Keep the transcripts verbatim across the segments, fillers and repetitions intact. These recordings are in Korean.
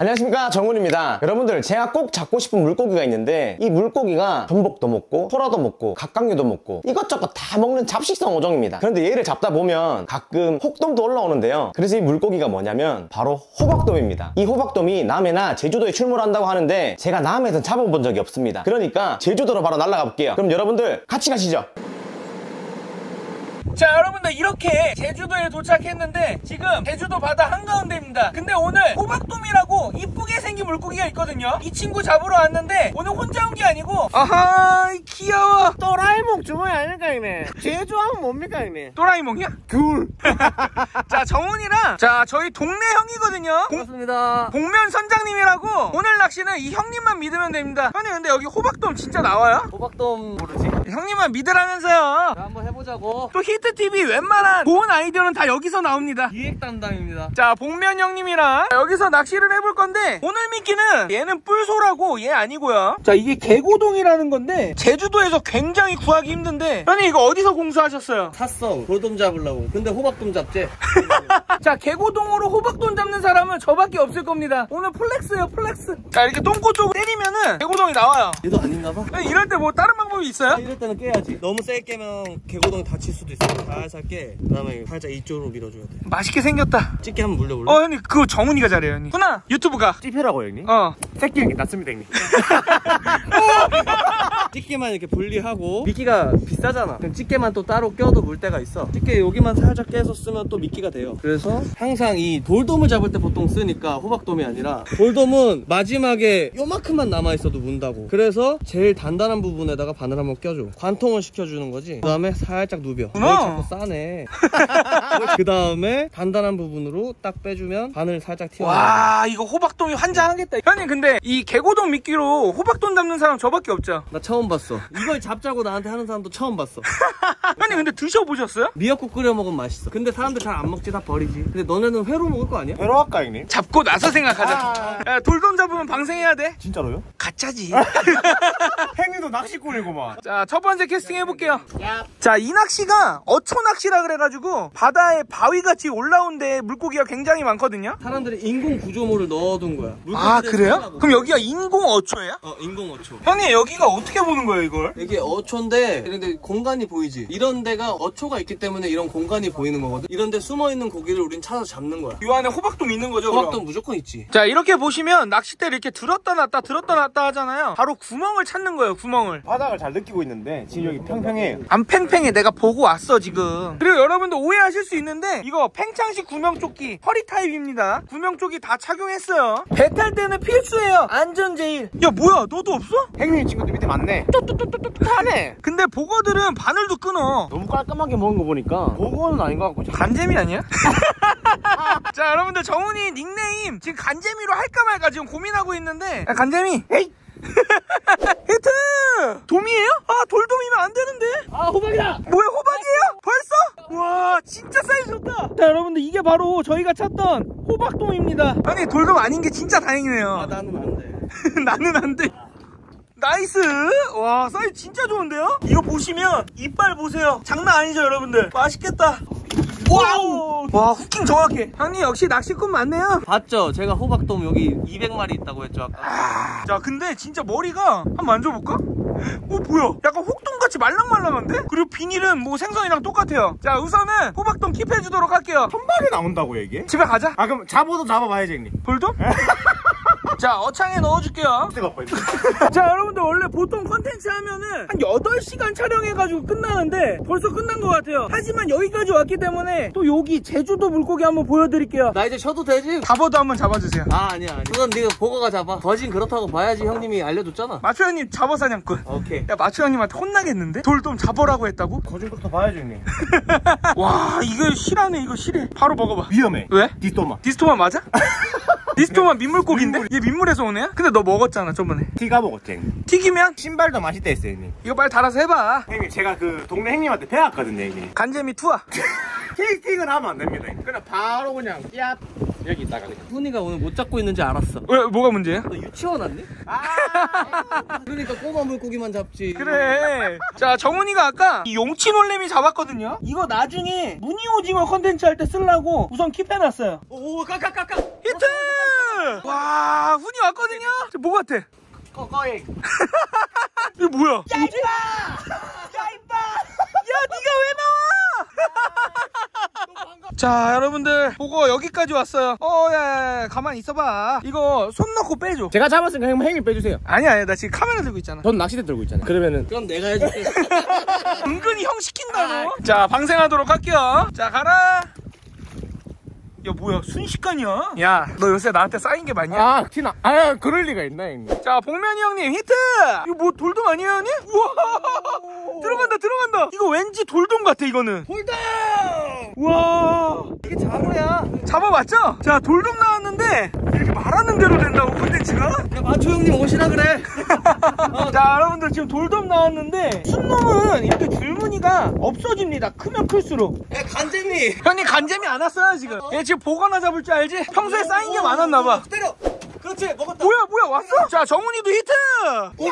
안녕하십니까, 정훈입니다. 여러분들, 제가 꼭 잡고 싶은 물고기가 있는데 이 물고기가 전복도 먹고 소라도 먹고 갑각류도 먹고 이것저것 다 먹는 잡식성 어종입니다. 그런데 얘를 잡다 보면 가끔 혹돔도 올라오는데요. 그래서 이 물고기가 뭐냐면 바로 호박돔입니다. 이 호박돔이 남해나 제주도에 출몰한다고 하는데 제가 남해에서 잡아본 적이 없습니다. 그러니까 제주도로 바로 날아가 볼게요. 그럼 여러분들 같이 가시죠. 자, 여러분들, 이렇게 제주도에 도착했는데 지금 제주도 바다 한가운데입니다. 근데 오늘 호박돔이라고 이쁘게 생긴 물고기가 있거든요. 이 친구 잡으러 왔는데 오늘 혼자 온 게 아니고, 아하, 귀여워. 또라이몽 주머니 아닐까 형님? 제주하면 뭡니까 형님? 또라이몽이야? 귤. 자, 정훈이랑 자 저희 동네 형이거든요. 반갑습니다. 복면 선장님이라고. 오늘 낚시는 이 형님만 믿으면 됩니다. 형님, 근데 여기 호박돔 진짜 나와요? 호박돔 모르지? 형님만 믿으라면서요. 자, 한번 해보자고. 또 히트티비 웬만한 좋은 아이디어는 다 여기서 나옵니다. 기획 담당입니다. 자, 복면 형님이랑 여기서 낚시를 해볼 건데, 오늘 미끼는 얘는 뿔소라고 얘 아니고요. 자, 이게 개고동이라는 건데 제주도에서 굉장히 구하기 힘든데, 형님 이거 어디서 공수하셨어요? 샀어. 돌돔 잡으려고. 근데 호박돔 잡지? 자, 개고동으로 호박돔 잡는 사람은 저밖에 없을 겁니다. 오늘 플렉스예요, 플렉스. 자, 이렇게 똥꼬 쪽으로 때리면은 개고동이 나와요. 얘도 아닌가 봐. 이럴 때 뭐 다른 방법이 있어요? 이럴 때는 깨야지. 너무 세게 깨면 개고동이 다칠 수도 있어. 살살 깨. 그 다음에 살짝 이쪽으로 밀어줘야 돼. 맛있게 생겼다. 집게 한번 물려볼래? 어, 형님 그거 정훈이가 잘해요, 형님. 훈아, 유튜브가. 찝혀라고 형님? 어. 새끼 형님 낫습니다 형님. 집게만 이렇게 분리하고, 미끼가 비싸잖아. 그럼 집게만 또 따로 껴도 물때가 있어. 집게 여기만 살짝 깨서 쓰면 또 미끼가 돼요. 그래서 항상 이 돌돔을 잡을 때 보통 쓰니까 호박돔이 아니라, 돌돔은 마지막에 요만큼만 남아있어도 문다고. 그래서 제일 단단한 부분에다가 바늘 한번 껴줘. 관통을 시켜주는 거지. 그 다음에 살짝 누벼. 뭘 자꾸 싸네. 그 다음에 단단한 부분으로 딱 빼주면 바늘 살짝 튀어. 와, 이거 호박돔이 환장하겠다. 형님, 근데 이 개고동 미끼로 호박돔 잡는 사람 저밖에 없죠? 나 처음 봤어. 이걸 잡자고 나한테 하는 사람도 처음 봤어. 형님, 근데 드셔보셨어요? 미역국 끓여 먹으면 맛있어. 근데 사람들 잘 안 먹지, 다 버리지. 근데 너네는 회로 먹을 거 아니야? 회로 할까, 형님? 잡고 나서 생각하자. 야, 돌돔 잡으면 방생해야 돼. 진짜로요? 가짜지. 행위도 낚시꾼이구만. 자, 첫 번째 캐스팅 해볼게요. 자, 이 낚시가 어초 낚시라 그래가지고 바다에 바위같이 올라온 데 물고기가 굉장히 많거든요. 사람들이 인공 구조물을 넣어둔 거야. 아, 그래요? 살라고. 그럼 여기가 인공 어초예요? 어, 인공 어초. 형님, 여기가 어떻게 보는 거예요, 이걸? 이게 어초인데, 근데 공간이 보이지? 이런 데가 어초가 있기 때문에 이런 공간이 보이는 거거든? 이런 데 숨어있는 고기를 우린 찾아서 잡는 거야. 이 안에 호박돔 있는 거죠? 호박돔 그럼? 무조건 있지. 자, 이렇게 보시면 낚싯대를 이렇게 들었다 놨다 들었다 놨다 하잖아요. 바로 구멍을 찾는 거예요, 구멍을. 바닥을 잘 느끼고 있는데 지금 여기 평평해요. 안 팽팽해. 내가 보고 왔어 지금. 그리고 여러분도 오해하실 수 있는데, 이거 팽창식 구명조끼 허리 타입입니다. 구명조끼 다 착용했어요. 배 탈 때는 필수예요. 안전 제일. 야, 뭐야, 너도 없어? 행위 친구들 밑에 많네. 하네. 근데 보거들은 바늘도 끊어. 너무 깔끔하게 먹은 거 보니까 그거는 아닌 것 같고. 간재미 아니야? 자, 여러분들, 정훈이 닉네임 지금 간재미로 할까 말까 지금 고민하고 있는데, 야, 간재미. 에이. 히트! 돔이에요? 아, 돌돔이면 안 되는데. 아, 호박이다! 뭐야, 호박이에요? 벌써? 와, 진짜 사이즈 좋다. 자, 여러분들, 이게 바로 저희가 찾던 호박돔입니다. 아니, 돌돔 아닌 게 진짜 다행이네요. 아, 나는 안 돼. 나는 안 돼. 나이스! 와, 사이즈 진짜 좋은데요? 이거 보시면 이빨 보세요. 장난 아니죠, 여러분들? 맛있겠다. 와우! 와, 후킹 정확해. 형님, 역시 낚시꾼 맞네요. 봤죠? 제가 호박돔 여기 이백 마리 있다고 했죠, 아까? 아, 자, 근데 진짜 머리가 한번 만져볼까? 어, 뭐야? 약간 혹돔같이 말랑말랑한데? 그리고 비닐은 뭐 생선이랑 똑같아요. 자, 우선은 호박돔 킵해주도록 할게요. 한 방에 나온다고, 이게? 집에 가자. 아, 그럼 잡아도 잡아봐야지, 형님. 돌돔? 자, 어창에 넣어줄게요. 자, 여러분들, 원래 보통 컨텐츠 하면은 한 여덟 시간 촬영해가지고 끝나는데 벌써 끝난 것 같아요. 하지만 여기까지 왔기 때문에 또 여기 제주도 물고기 한번 보여드릴게요. 나 이제 쉬어도 되지? 잡어도 한번 잡아주세요. 아, 아니야, 아니야. 그건 네가 보고가 잡아. 거진 그렇다고 봐야지 형님이 알려줬잖아. 마초 형님 잡어 사냥꾼. 오케이. 야, 마초 형님한테 혼나겠는데? 돌돔 잡으라고 했다고? 거짓부터 봐야지, 형님. 와, 이거 실하네. 이거 실해. 바로 먹어봐. 위험해. 왜? 디스토마. 디스토마 맞아? 디스토마 민물고기인데? 얘 민물에서 오네? 근데 너 먹었잖아, 저번에. 티가 먹었지, 형님. 튀기면? 신발도 맛있다 했어요, 형님. 이거 빨리 달아서 해봐. 형님, 제가 그 동네 형님한테 배웠거든요, 형님. 간재미 투하. 케이스팅은 하면 안 됩니다. 그냥 바로 그냥 얍 여기 있다가 그냥. 훈이가 오늘 못 잡고 있는지 알았어. 왜, 뭐가 문제야? 너 유치원 왔니? 아 그러니까 꼬마 물고기만 잡지. 그래. 자, 정훈이가 아까 이 용치 놀래미 잡았거든요. 이거 나중에 무늬 오징어 컨텐츠 할 때 쓰려고 우선 킵해놨어요. 오, 까까까까. 히트! 와, 훈이 왔거든요. 저 뭐 같아? 꺼꺼잉. 이거 뭐야? 야, 뭐지? 임마! 야, 임마! 야, 네가 왜 나와? 자, 여러분들 보고 여기까지 왔어요. 어, 야, 야, 야, 가만히 있어봐. 이거 손 넣고 빼줘. 제가 잡았으니까 형 행위 빼주세요. 아니야, 아니야, 나 지금 카메라 들고 있잖아. 전 낚싯대 들고 있잖아. 그러면은 그럼 내가 해줄게. 은근히 형 시킨다 너. 자, 방생하도록 할게요. 자, 가라. 야, 뭐야, 순식간이야? 야, 너 요새 나한테 쌓인 게 맞냐? 아, 티나. 아, 그럴 리가 있나, 형님? 자, 복면이 형님 히트! 이거 뭐 돌돔 아니에요, 형님? 우와! 들어간다, 들어간다! 이거 왠지 돌돔 같아, 이거는. 돌돔! 우와! 이게 장어야. 잡아봤죠? 자, 돌돔 나왔는데 이렇게 말하는 대로 된다고, 콘텐츠가? 야, 마초 형님 오시라 그래. 자, 여러분들 지금 돌돔 나왔는데 순놈은 이렇게 줄무늬가 없어집니다. 크면 클수록. 야, 간재미. 형님 간재미 안 왔어요, 지금. 얘 지금 보거나 잡을 줄 알지? 평소에 쌓인 게 많았나봐. 때려. 그렇지, 먹었다. 뭐야, 뭐야, 왔어? 자, 정훈이도 히트! 야!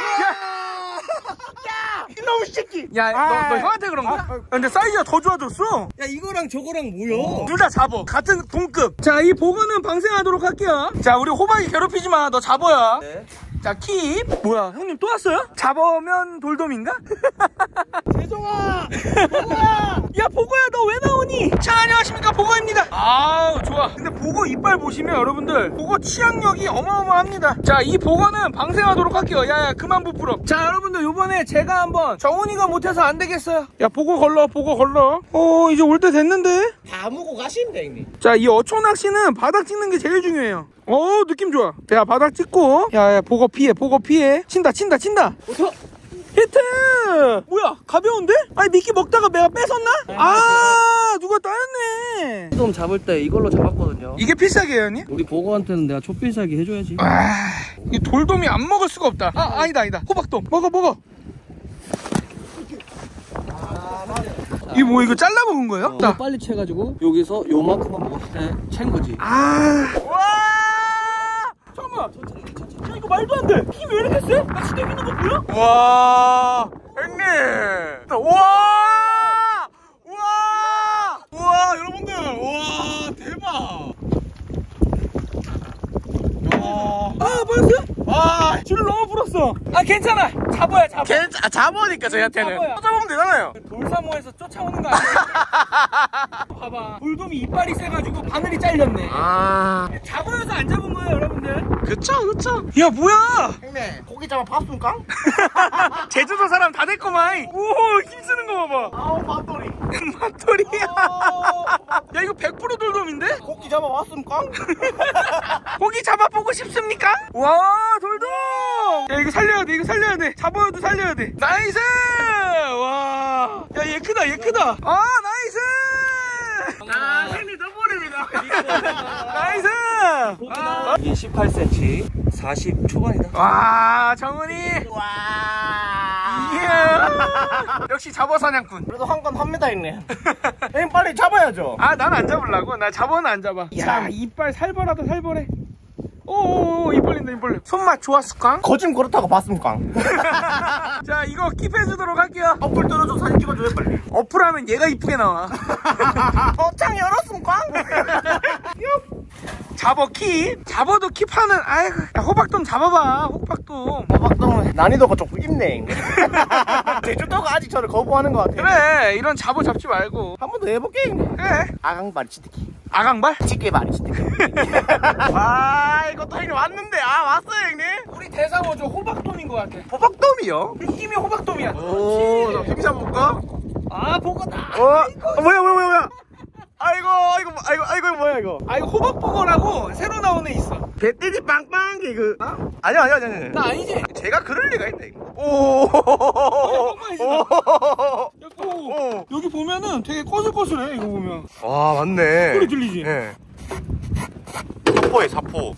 야! 이놈의 새끼! 야, 너, 너 형한테 그런 거야? 아, 근데 사이즈가 더 좋아졌어. 야, 이거랑 저거랑 뭐야? 둘 다 잡어. 같은 동급. 자, 이 보거는 방생하도록 할게요. 자, 우리 호박이 괴롭히지 마. 너 잡어야. 네. 자, 킵. 뭐야, 형님 또 왔어요? 잡으면 돌돔인가? 재정아! 보고야! 야, 보거야, 너 왜 나오니? 자, 안녕하십니까, 보거입니다. 아우, 좋아. 근데 보거 이빨 보시면 여러분들, 보거 치악력이 어마어마합니다. 자, 이 보거는 방생하도록 할게요. 야, 야, 그만 부풀어. 자, 여러분들, 요번에 제가 한번 정훈이가 못해서 안 되겠어요. 야, 보거 걸러, 보거 걸러. 어, 이제 올 때 됐는데? 다 먹고 가시면 돼, 형님. 자, 이 어촌 낚시는 바닥 찍는 게 제일 중요해요. 어, 느낌 좋아. 야, 바닥 찍고. 야, 야, 보거 피해, 보거 피해. 친다, 친다, 친다. 어서. 히트! 뭐야, 가벼운데? 아니, 미끼 먹다가 내가 뺏었나? 아, 누가 따였네. 돌돔 잡을 때 이걸로 잡았거든요. 이게 필살기예요, 형님? 우리 보고한테는 내가 촛필살기 해줘야지. 아, 이 돌돔이 안 먹을 수가 없다. 아, 아니다, 아니다. 호박돔. 먹어, 먹어. 이거 뭐, 이거 잘라 먹은 거예요? 어, 이거 빨리 채가지고 여기서 요만큼만 먹었을 때 챈 거지. 아, 와! 잠깐만. 야, 이거 말도 안 돼. 힘이 왜 이렇게 세? 나 진짜 있는 거 보여? 와, 형님. 와! 와! 와, 여러분들. 와, 대박. 와. 아, 보였어요? 아, 줄을 너무 풀었어. 아, 괜찮아. 잡아야 잡아. 괜찮아. 잡으니까 저희한테는. 잡아야. 쫓아보면 되잖아요. 돌사모에서 쫓아오는 거 아니야? 봐봐. 돌돔이 이빨이 세가지고 바늘이 잘렸네. 아, 잡아서 안 잡은 거예요, 여러분들. 그쵸, 그쵸. 야, 뭐야? 형님, 고기 잡아 봤습니까? 제주도 사람 다 됐구만. 오, 힘쓰는 거 봐봐. 아우, 맛돌이. 맛돌이야. 야, 이거 백 퍼센트 돌돔인데? 고기 잡아 봤습니까? 고기 잡아보고 싶습니까? 와, 돌돔! 야, 이거 살려야 돼, 이거 살려야 돼. 잡아야 돼, 살려야 돼. 나이스! 와. 야, 얘 크다, 얘 크다. 아, 나이스! 아, 팬이 떠버립니다. 나이스! 아. 이게 십팔 센티미터, 사십 초반이다. 와, 정훈이. 와. 이야. 역시 잡어 사냥꾼. 그래도 한 건 합니다, 형님. 형님 빨리 잡아야죠. 아, 난 안 잡으려고. 나 잡어는 안 잡아. 야, 이빨 살벌하다, 살벌해. 오오오, 입 벌린다, 입 벌려. 손맛 좋았을까? 거짓 그렇다고 봤습니까? 자, 이거 킵해주도록 할게요. 어플 떨어져 사진 찍어줘요, 빨리. 어플하면 얘가 이쁘게 나와. 어창 열었습니까? 잡어 킵. 잡어도 킵하는. 아이고, 야, 호박돔 잡아봐. 호박돔. 호박돔은 난이도가 조금 있네. 제주도가 아직 저를 거부하는 것 같아요. 그래, 이런 잡어 잡지 말고. 한 번 더 해볼게, 형님. 그래. 아강바리 치트키. 아강발? 찌개바리 치트키. 아, 이것도 형님 왔는데. 아, 왔어요, 형님. 우리 대상어죠. 호박돔인 것 같아. 호박돔이요? 느낌이 호박돔이야. 오, 나 힘 잡아볼까? 아, 보고다. 어, 어, 뭐야, 뭐야, 뭐야, 뭐야. 아이고, 아이고, 아이고, 아이고, 뭐야, 이거. 아, 이거 호박버거라고 새로 나온 애 있어. 배때지 빵빵한 게 그. 어? 아니야, 아니야, 아니야. 나 아니지? 제가 그럴 리가 있네, 이거. 오. 오. 여기 보면은 되게 꼬슬꼬슬해, 이거 보면. 와, 맞네. 소리 들리지? 예. 사포에 사포.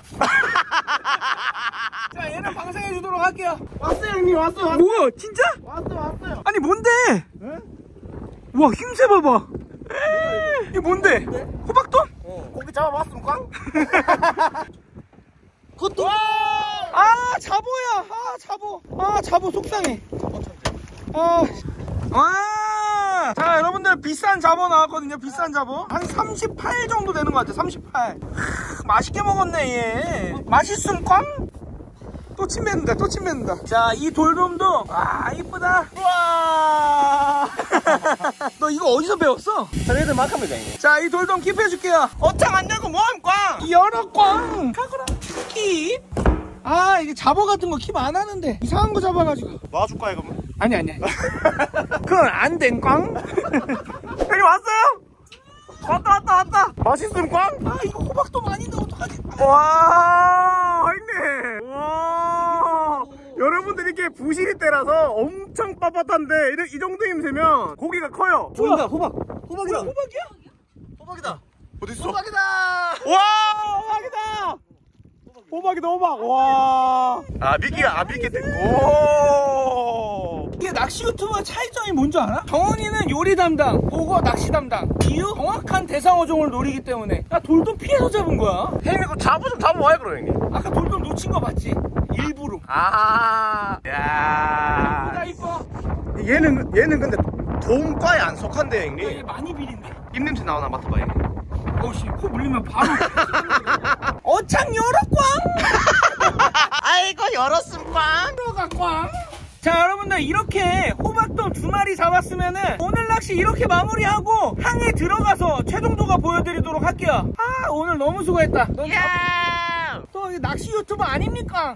자, 얘는 방생해주도록 할게요. 왔어요, 형님, 왔어요, 왔어요. 뭐야, 진짜? 왔어요, 왔어요. 아니, 뭔데? 와, 힘세 봐봐. 이게 뭔데? 호박돔? 고기 잡아봤습니까? 그것도. 아, 잡어야. 아, 잡어. 아, 잡어 속상해. 아, 와. 자, 여러분들 비싼 잡어 나왔거든요. 비싼 잡어. 한 삼십팔 정도 되는 것 같아. 삼십팔. 하, 맛있게 먹었네 얘. 맛있음 꽝? 또 침 뱉는다 또 침 뱉는다. 자 이 돌돔도 와 이쁘다. 와. 너 이거 어디서 배웠어? 저희들 막합니다 이게. 자 이 돌돔 킵해줄게요. 어창 안 나고 뭐함 꽝. 열어 꽝. 가거라 킵. 아 이게 잡어 같은 거 킵 안 하는데 이상한 거 잡아가지고. 놔줄까 이거? 아니 아니 아니. 그건 안 된 꽝. 형님 왔어요? 왔다 왔다 왔다. 맛있음 꽝? 아 이거 호박도 많이 넣어 어떡하지? 와 형님. 와 여러분들 이렇게 부실이 때라서 엄청 빳빳한데 이 정도 힘세면 고기가 커요. 보인다 호박. 호박이다. 뭐야, 호박이야? 호박이다. 어딨어? 호박이다. 와 호박이다. 호박이다 호박. 와. 아 미끼가 아 미끼 때. 오. 이게 낚시 유튜버 차이점이 뭔지 알아? 정원이는 요리 담당, 보고 낚시 담당. 이유? 정확한 대상어종을 노리기 때문에. 나 돌돔 피해서 잡은 거야. 형님 이거 잡아 좀 잡아와요 그럼 형님. 아까 돌돔 놓친 거 봤지? 일부러. 아. 야. 나 이뻐. 얘는 얘는 근데 돔과에 안 속한데 야, 형님. 얘 많이 비린데? 입냄새 나오나 맡아봐 형님. 어우씨, 코 물리면 바로. 어창 열어 꽝! 아이고 열었음 꽝. 들어가 꽝! 자 여러분들 이렇게 호박돔 두 마리 잡았으면은 오늘 낚시 이렇게 마무리하고 항에 들어가서 최종조가 보여드리도록 할게요. 아 오늘 너무 수고했다. 넌 잡... 또 낚시 유튜버 아닙니까?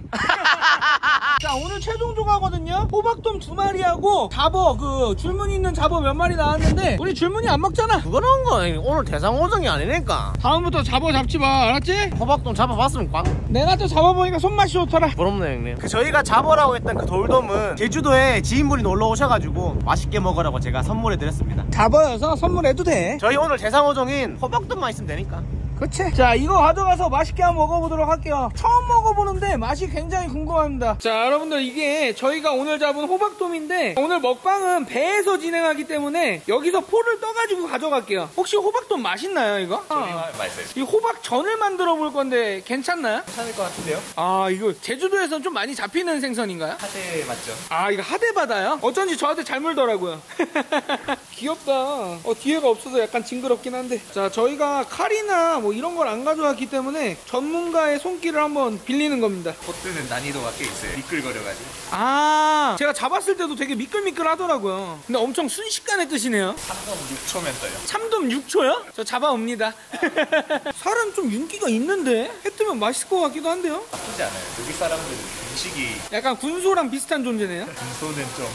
자 오늘 최종조가거든요. 호박돔 두 마리하고 잡어 그 줄무늬 있는 잡어 몇 마리 나왔는데 우리 줄무늬 안 먹잖아. 그거 넣은 거 오늘 대상어종이 아니니까. 다음부터 잡어 잡지 마 알았지? 호박돔 잡아봤으면 꽝. 내가 또 잡아보니까 손맛이 좋더라. 부럽네 형님. 그 저희가 잡으라고 했던 그 돌돔은 제주도에 지인분이 놀러 오셔가지고 맛있게 먹으라고 제가 선물해 드렸습니다. 잡어여서 선물해도 돼. 저희 오늘 대상어종인 호박돔만 있으면 되니까. 그치? 자 이거 가져가서 맛있게 한번 먹어보도록 할게요. 처음 먹어보는데 맛이 굉장히 궁금합니다. 자 여러분들 이게 저희가 오늘 잡은 호박돔인데 오늘 먹방은 배에서 진행하기 때문에 여기서 포를 떠가지고 가져갈게요. 혹시 호박돔 맛있나요 이거? 아, 맛있어요. 이 호박전을 만들어 볼 건데 괜찮나요? 괜찮을 것 같은데요? 아 이거 제주도에서는 좀 많이 잡히는 생선인가요? 사실 맞죠? 아 이거 하대바다요? 어쩐지 저한테 잘 물더라고요. 귀엽다. 어 뒤에가 없어서 약간 징그럽긴 한데. 자 저희가 칼이나 뭐 이런 걸 안 가져왔기 때문에 전문가의 손길을 한번 빌리는 겁니다. 포트는 난이도가 꽤 있어요. 미끌거려가지고. 아 제가 잡았을 때도 되게 미끌미끌 하더라고요. 근데 엄청 순식간에 뜨시네요. 삼 점 육 초면 떠요. 참돔 육 초요? 저 잡아옵니다. 살은 좀 윤기가 있는데 해 뜨면 맛있을 것 같기도 한데요. 나쁘지 않아요. 여기 사람들은 음식이 약간 군소랑 비슷한 존재네요. 금소는 좀.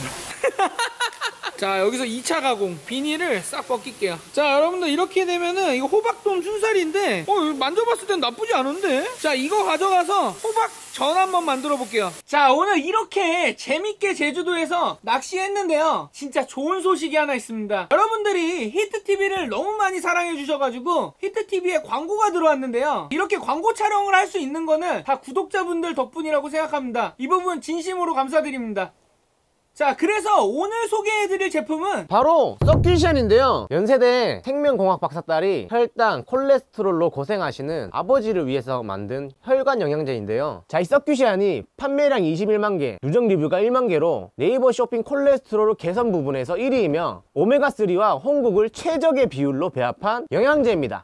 자 여기서 이 차 가공 비닐을 싹 벗길게요. 자 여러분들 이렇게 되면은 이거 호박돔 순살인데 어 이거 만져봤을 땐 나쁘지 않은데. 자 이거 가져가서 호박전 한번 만들어 볼게요. 자 오늘 이렇게 재밌게 제주도에서 낚시했는데요. 진짜 좋은 소식이 하나 있습니다. 여러분들이 히트티비를 너무 많이 사랑해 주셔가지고 히트티비에 광고가 들어왔는데요. 이렇게 광고 촬영을 할 수 있는 거는 다 구독자분들 덕분이라고 생각합니다. 이 부분 진심으로 감사드립니다. 자 그래서 오늘 소개해드릴 제품은 바로 서큐시안인데요. 연세대 생명공학 박사딸이 혈당, 콜레스테롤로 고생하시는 아버지를 위해서 만든 혈관 영양제인데요. 자, 이 서큐시안이 판매량 이십일만 개, 누적 리뷰가 일만 개로 네이버 쇼핑 콜레스테롤 개선 부분에서 일 위이며 오메가삼과 홍국을 최적의 비율로 배합한 영양제입니다.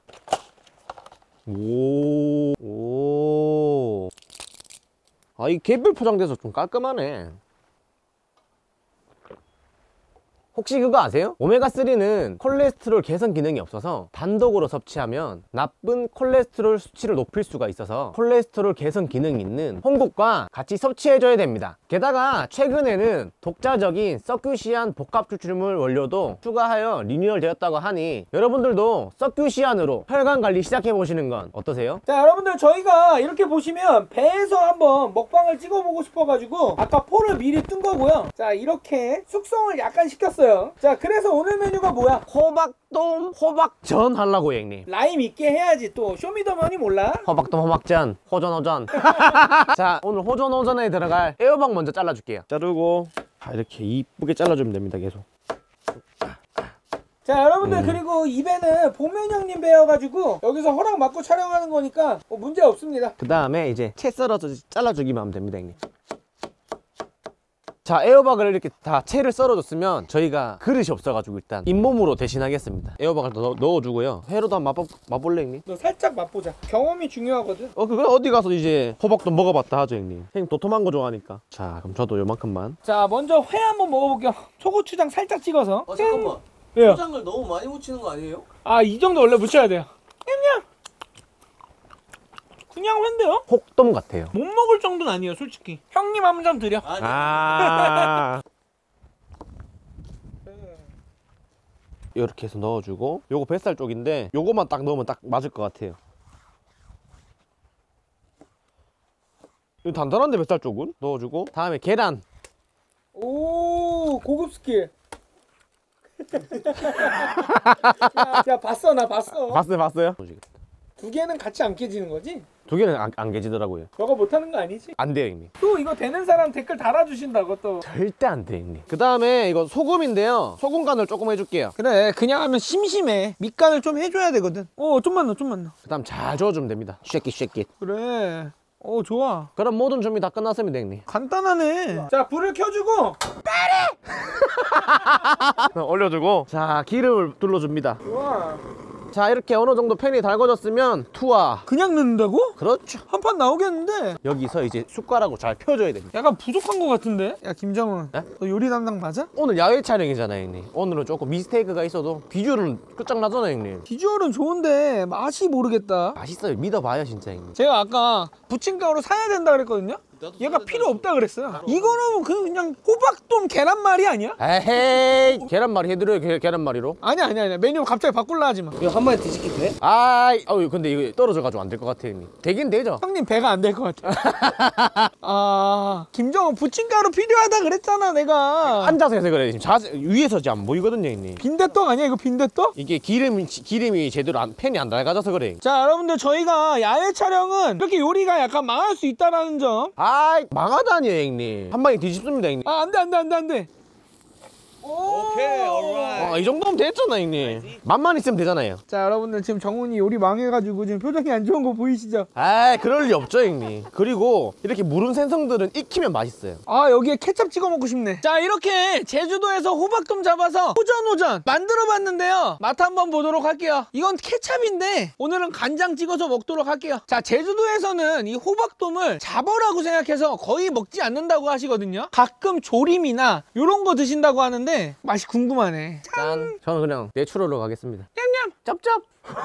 오, 오. 아, 이 개별 포장돼서 좀 깔끔하네. 혹시 그거 아세요? 오메가삼는 콜레스테롤 개선 기능이 없어서 단독으로 섭취하면 나쁜 콜레스테롤 수치를 높일 수가 있어서 콜레스테롤 개선 기능이 있는 홍국과 같이 섭취해줘야 됩니다. 게다가 최근에는 독자적인 서큐시안 복합 추출물 원료도 추가하여 리뉴얼 되었다고 하니 여러분들도 서큐시안으로 혈관 관리 시작해보시는 건 어떠세요? 자 여러분들 저희가 이렇게 보시면 배에서 한번 먹방을 찍어보고 싶어가지고 아까 포를 미리 뜬 거고요. 자 이렇게 숙성을 약간 시켰어요. 자 그래서 오늘 메뉴가 뭐야? 호박돔 호박전 하려고 형님. 라임 있게 해야지 또 쇼미더머니 몰라? 호박돔 호박전 호전호전. 자 오늘 호전호전에 들어갈 애호박 먼저 잘라줄게요. 자르고 아, 이렇게 이쁘게 잘라주면 됩니다. 계속. 자 여러분들 음. 그리고 입에는 복면 형님 배워가지고 여기서 허락 받고 촬영하는 거니까 뭐 문제 없습니다. 그 다음에 이제 채 썰어서 잘라주기만 하면 됩니다 형님. 자, 애호박을 이렇게 다 채를 썰어줬으면 저희가 그릇이 없어가지고 일단 잇몸으로 대신하겠습니다. 애호박을 넣, 넣어주고요. 회로도 한번 맛보, 맛볼래 형님? 너 살짝 맛보자. 경험이 중요하거든. 어 그거 어디 가서 이제 호박도 먹어봤다 하죠 형님. 형님 도톰한 거 좋아하니까. 자, 그럼 저도 요만큼만. 자, 먼저 회 한번 먹어볼게요. 소고추장 살짝 찍어서. 어 잠깐만. 왜요? 초장을 너무 많이 묻히는 거 아니에요? 아, 이 정도 원래 묻혀야 돼요. 그냥 그냥 회인데요? 혹돔 같아요. 못 먹을 정도는 아니에요, 솔직히. 형님 한 점 드려. 아. 이렇게 해서 넣어주고, 요거 뱃살 쪽인데 요거만 딱 넣으면 딱 맞을 것 같아요. 이거 단단한데 뱃살 쪽은? 넣어주고, 다음에 계란. 오, 고급 스킬. 야, 야, 봤어, 나 봤어. 봤어요, 봤어요? 두 개는 같이 안 깨지는 거지? 두 개는 안, 안 깨지더라고요. 너가 못하는 거 아니지? 안 돼요 형님. 또 이거 되는 사람 댓글 달아주신다고 또. 절대 안 돼요 형님. 그 다음에 이거 소금인데요, 소금 간을 조금 해줄게요. 그래, 그냥 하면 심심해. 밑간을 좀 해줘야 되거든. 어, 좀만 넣어, 좀만 넣어. 그 다음 잘 저어주면 됩니다. 쉐킷 쉐킷. 그래. 어, 좋아. 그럼 모든 준비 다 끝났습니다 형님. 간단하네. 자, 불을 켜주고. 올려주고, 자 기름을 둘러줍니다. 좋아. 자, 이렇게 어느 정도 팬이 달궈졌으면 투하. 그냥 넣는다고? 그렇죠. 한 판 나오겠는데? 여기서 이제 숟가락으로 잘 펴줘야 됩니다. 약간 부족한 거 같은데? 야, 김정은. 네? 너 요리 담당 맞아? 오늘 야외 촬영이잖아요 형님. 오늘은 조금 미스테이크가 있어도 비주얼은 끝장나잖아요 형님. 비주얼은 좋은데 맛이 모르겠다. 맛있어요. 믿어봐요 진짜 형님. 제가 아까 부침가루 사야 된다 그랬거든요? 얘가 필요 없다 그랬어요. 이거는 그냥 호박돔 계란말이 아니야? 에헤이, 계란말이 해드려요. 게, 계란말이로. 아니야, 아니야, 아니야. 메뉴 갑자기 바꿀라 하지 마. 이거 한 마리 뒤집기 돼? 아이, 어우 근데 이거 떨어져가지고 안 될 것 같아요 형님. 되긴 되죠. 형님 배가 안 될 것 같아. 아, 김정은 부침가루 필요하다 그랬잖아 내가. 앉아서 해서 그래. 지금 자세, 위에서 지금 안 보이거든요 형님. 빈대떡 아니야 이거 빈대떡? 이게 기름이 기름이 제대로 안, 팬이 안 낡아져서 그래. 자, 여러분들 저희가 야외 촬영은 이렇게 요리가 약간 망할 수 있다라는 점. 아이, 망하다니요 형님. 한 방에 뒤집습니다 형님. 아, 안돼 안돼 안돼 안돼. 오케이, alright. 아, 이 정도면 됐잖아 형님. 맛만 있으면 되잖아요. 자, 여러분들 지금 정훈이 요리 망해가지고 지금 표정이 안 좋은 거 보이시죠? 아이, 그럴 리 없죠 형님. 그리고 이렇게 무른 생선들은 익히면 맛있어요. 아, 여기에 케첩 찍어 먹고 싶네. 자, 이렇게 제주도에서 호박돔 잡아서 호전호전 만들어 봤는데요. 맛 한번 보도록 할게요. 이건 케첩인데 오늘은 간장 찍어서 먹도록 할게요. 자, 제주도에서는 이 호박돔을 잡어라고 생각해서 거의 먹지 않는다고 하시거든요. 가끔 조림이나 이런 거 드신다고 하는데 맛이 궁금하네. 짠. 저는 그냥 내추럴로 가겠습니다. 냠냠. 짭짭.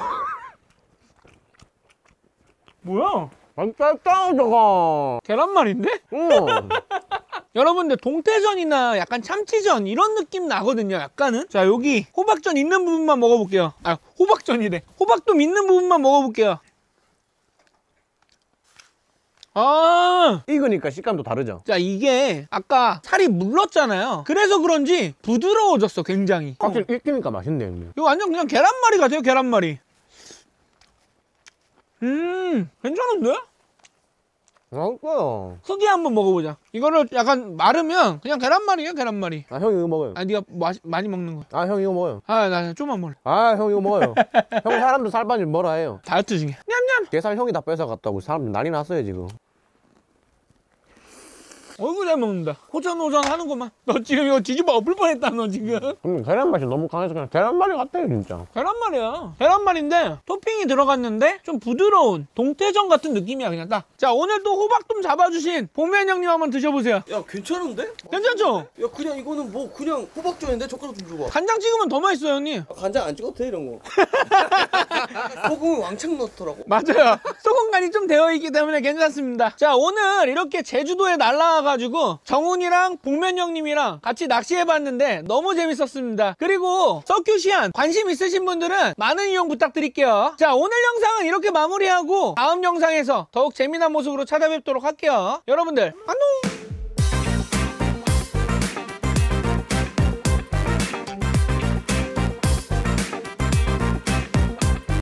뭐야? 맛있다 저거. 계란말인데? 응. 여러분들 동태전이나 약간 참치전 이런 느낌 나거든요. 약간은. 자, 여기 호박전 있는 부분만 먹어볼게요. 아, 호박전이래. 호박돔 있는 부분만 먹어볼게요. 아, 익으니까 식감도 다르죠. 자, 이게 아까 살이 물렀잖아요. 그래서 그런지 부드러워졌어 굉장히. 확실히 익히니까 맛있네요 형님. 이거 완전 그냥 계란말이 같아요. 계란말이. 음, 괜찮은데? 맛있어요. 크게 한번 먹어보자. 이거를 약간 마르면 그냥 계란말이야 계란말이. 아, 형 이거 먹어요. 아, 네가 마, 많이 먹는 거. 아, 형 이거 먹어요. 아, 나 좀만 먹을래. 아, 형 이거 먹어요. 형 사람들 살 빠지면 뭐라 해요. 다이어트 중에. 냠냠. 게살 형이 다 뺏어갔다고 사람들 난리 났어요 지금. 어이구 잘 먹는다. 호전호전 하는구만. 너 지금 이거 뒤집어 엎을 뻔했다 너 지금. 근데 계란 맛이 너무 강해서 그냥 계란말이 같아요 진짜. 계란말이야. 계란말인데 토핑이 들어갔는데 좀 부드러운 동태전 같은 느낌이야 그냥 딱. 자, 오늘 또 호박돔 잡아주신 복면 형님 한번 드셔보세요. 야, 괜찮은데? 괜찮죠? 야, 그냥 이거는 뭐 그냥 호박전인데 젓가락 좀 줘봐. 간장 찍으면 더 맛있어요 형님. 간장 안 찍어도 돼 이런 거. 소금을 왕창 넣더라고. 맞아요. 소금 간이 좀 되어 있기 때문에 괜찮습니다. 자, 오늘 이렇게 제주도에 날라와가지고 정훈이랑 복면 형님이랑 같이 낚시해봤는데 너무 재밌었습니다. 그리고 서큐시안 관심 있으신 분들은 많은 이용 부탁드릴게요. 자, 오늘 영상은 이렇게 마무리하고 다음 영상에서 더욱 재미난 모습으로 찾아뵙도록 할게요. 여러분들 안녕.